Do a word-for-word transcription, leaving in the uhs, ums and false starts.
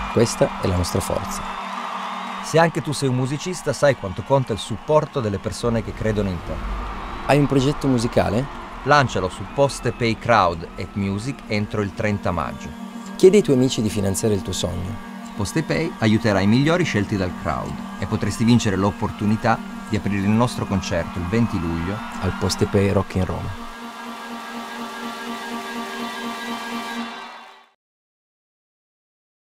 Questa è la nostra forza. Se anche tu sei un musicista, sai quanto conta il supporto delle persone che credono in te. Hai un progetto musicale? Lancialo su Postepay Crowd at Music entro il trenta maggio. Chiedi ai tuoi amici di finanziare il tuo sogno. Postepay aiuterà i migliori scelti dal crowd e potresti vincere l'opportunità di aprire il nostro concerto il venti luglio al Postepay Rock in Roma.